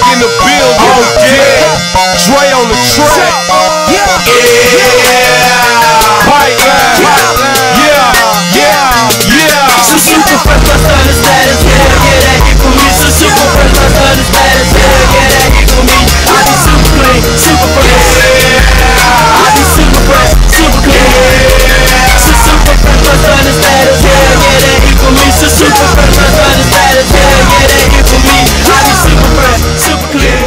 in the building. Oh yeah, Dre on the track. Yeah, BRYAN. Yeah. So super fresh, my son is bad as hell. Yeah, that hit for me. So super fresh, my son is bad as hell. Yeah, that hit for me. I be super clean, super fresh. I be super fresh, super clean. So super fresh, my son is bad as hell. Yeah, that hit for me. So super fresh, my son is bad as hell. Yeah, that hit for me. I be super fresh, super clean.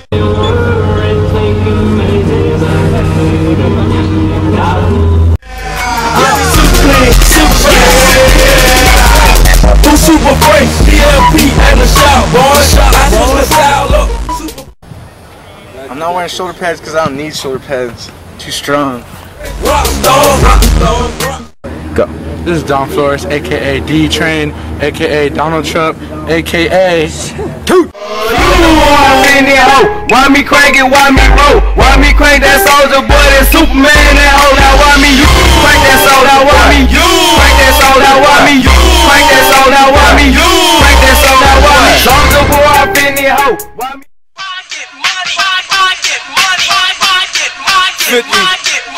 Super fresh, DLP and the shot, boy. I'm not wearing shoulder pads because I don't need shoulder pads. Too strong. Go. This is Don Flores, aka D-Train, aka Donald Trump, aka Toot. Why me crank it? Why me roll? Why me crank that soldier boy? That Superman that hoe. Now why me you crank that soul? Now why me you crank that soul? Now why me you crank that soul? Now why me you crank that soul? Now why me soldier boy up in the hoe? Why me? I get money. I get money. I get money. 50.